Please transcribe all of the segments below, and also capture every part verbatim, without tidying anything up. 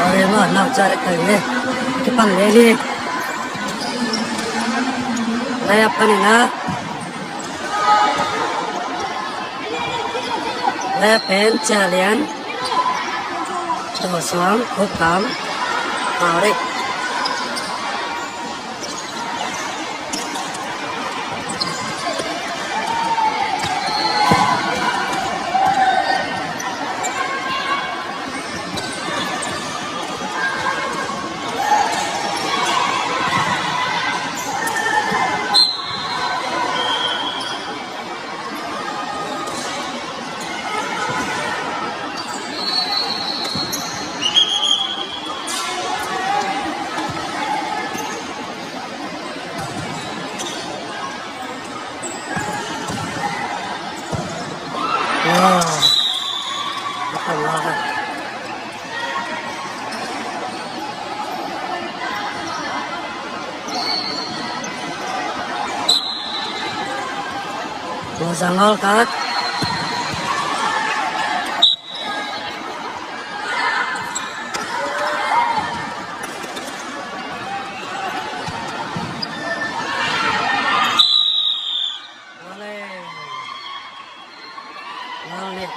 Rồi mà nào chơi cái này cái bằng này đi đây apa nih na đây pen chalian cho xuống khúc cắm vào đi Zanggol kat boleh boleh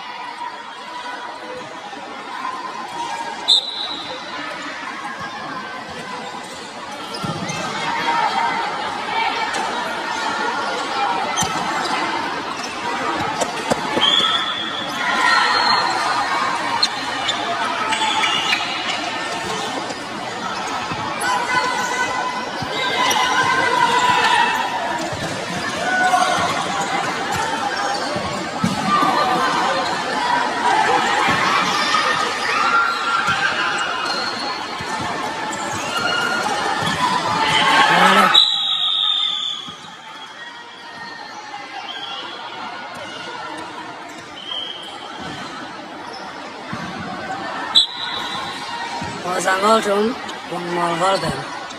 Zanggol drum one more golden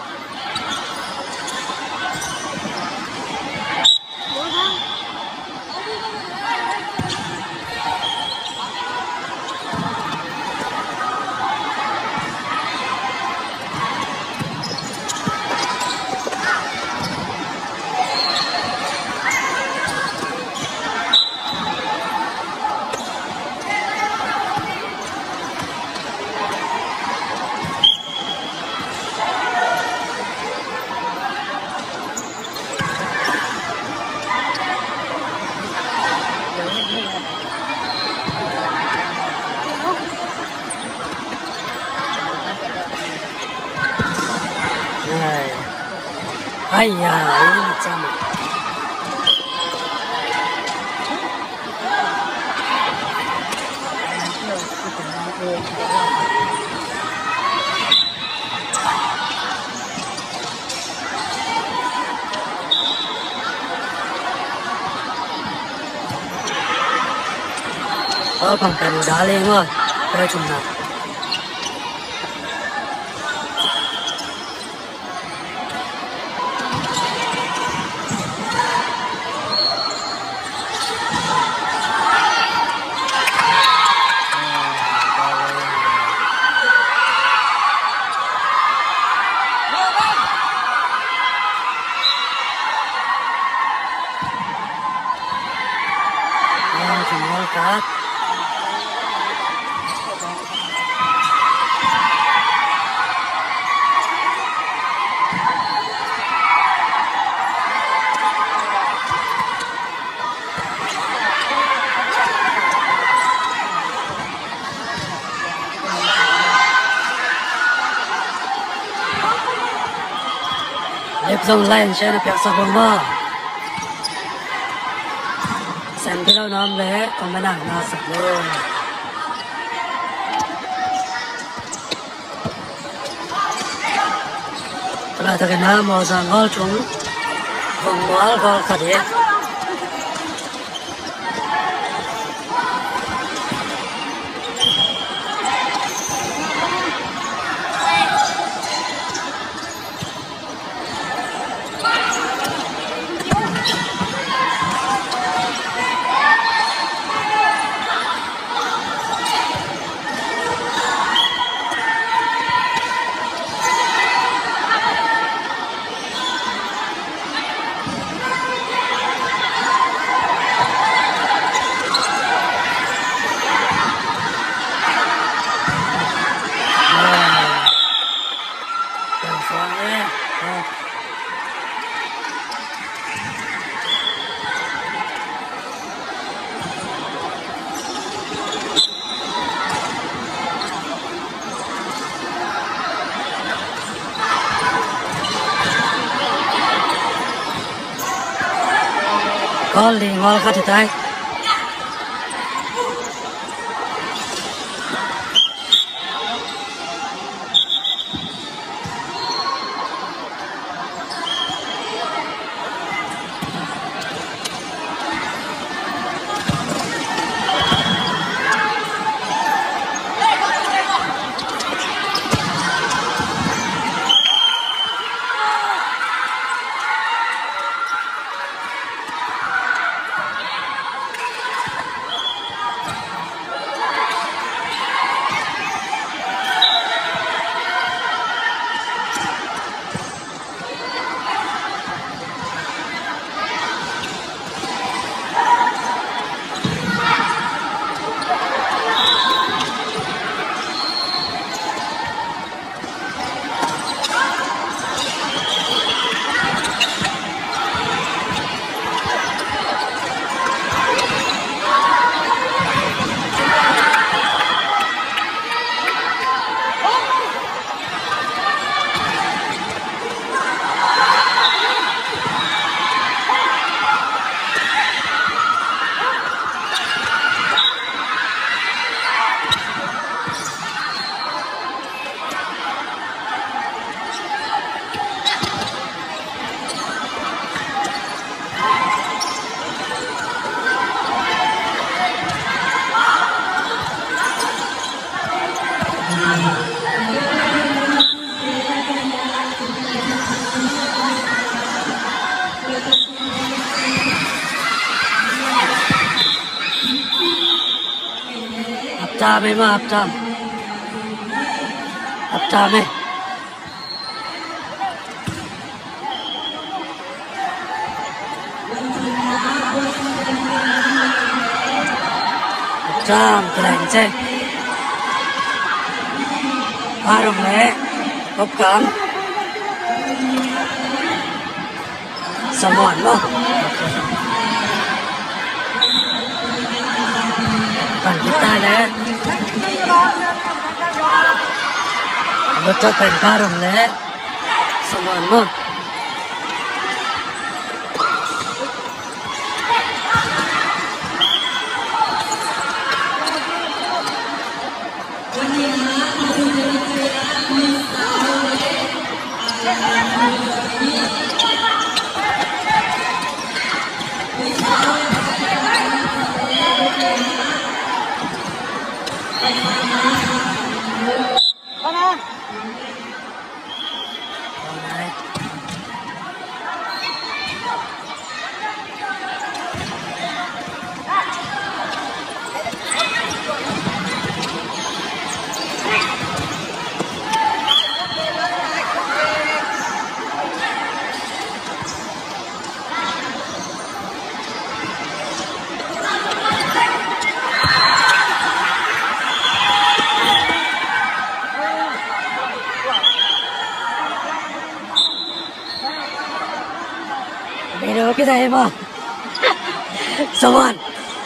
Ayah, ini macam oh, pangkat dali mah, kau cuma. Kat lip zone line saya nak biasa bomba sampai lo nom le kau menang nasib lo kalau tak kena mau zanggol cung bomba gol kade Gol di gol ka di tay. Time em up time. Up time eh. Up time keren cek. Baru le. Bukan. Semua lo. Kan kita le. Betul kan barang le. Semua lo. Pero kita hebat. Someone.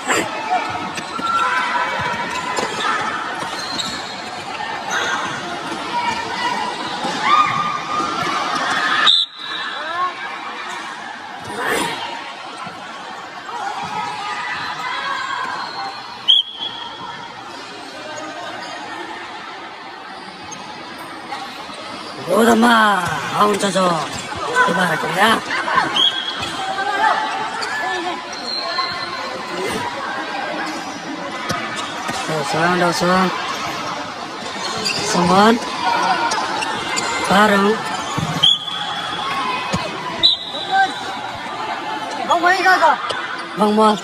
Udah mah, awak cocok. Gimana kau ya? Đầu xuống, đầu xuống. Xong bốn. Ba đúng. Vòng mấy cơ cơ? Vòng một.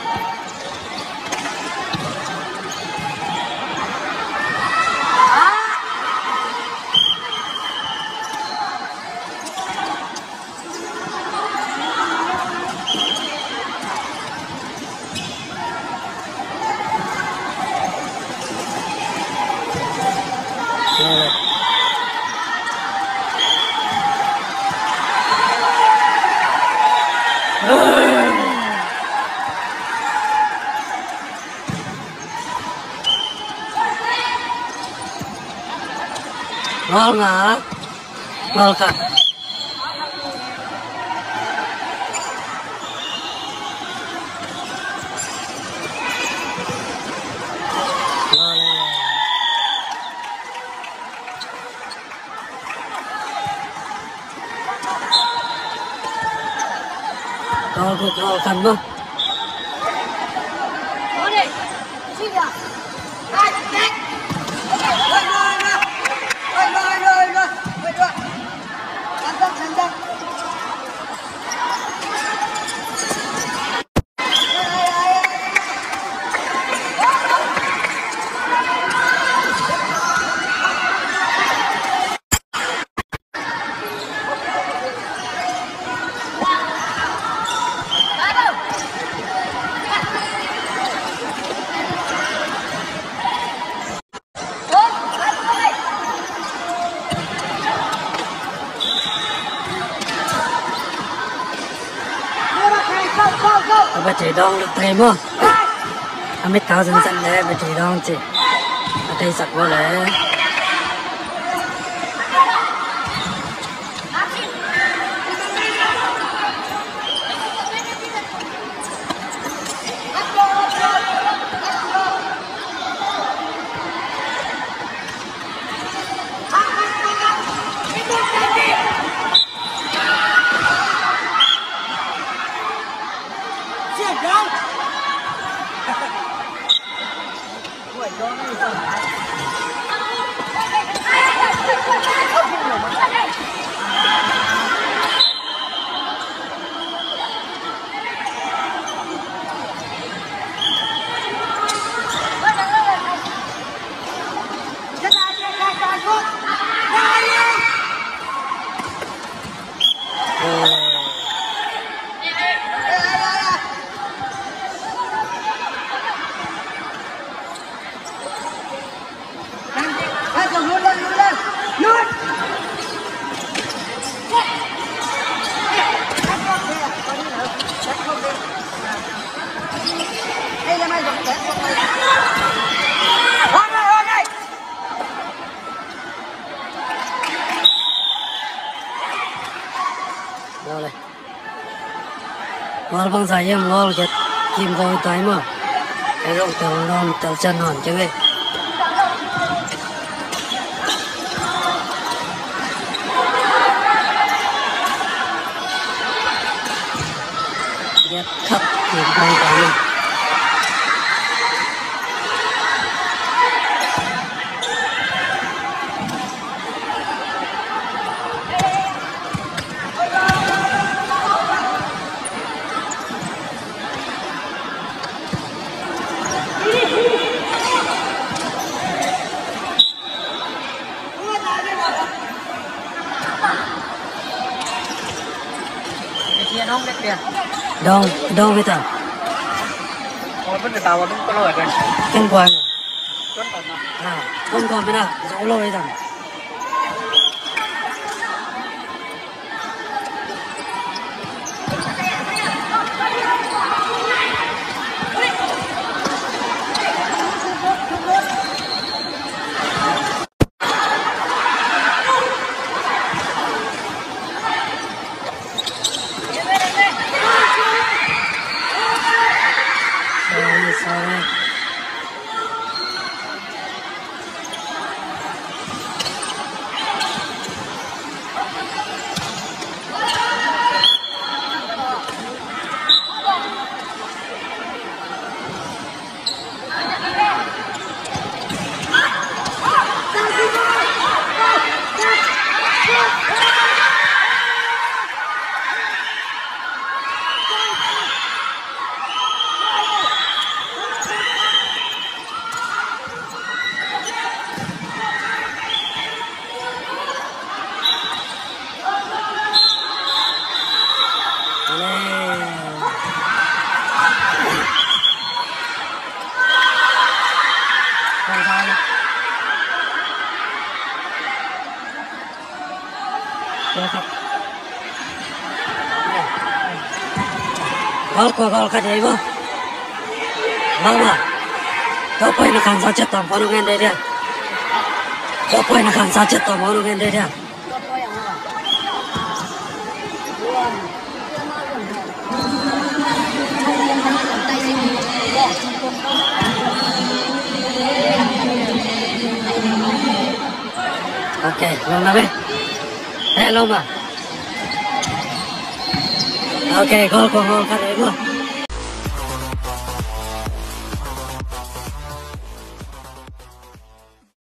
Ngon hả? Ngon cả. Rồi cuộc rồi cần không? Bà chỉ đông được thầy mà anh biết tao dần dần đấy bà chỉ đông chị bà thấy sạch quá đấy ngol bang saya ngol ket kim kau tay mà cái rong tàu non tàu chân hòn chứ ấy ghét thấp kim kau tay mà đâu đâu vậy ta? Vẫn được tàu vẫn có lỗi rồi. Không còn. Vẫn còn mà. À, không còn vậy nào? Dẫu lôi rằng. Gol ko gol ka dei bo. Mama. Kau poi nak kan saja tam baru kan dia. Kau poi nak kan saja tam baru kan dia. Okay, long na be. Eh, long ba? ok, có con ngon cái đấy luôn.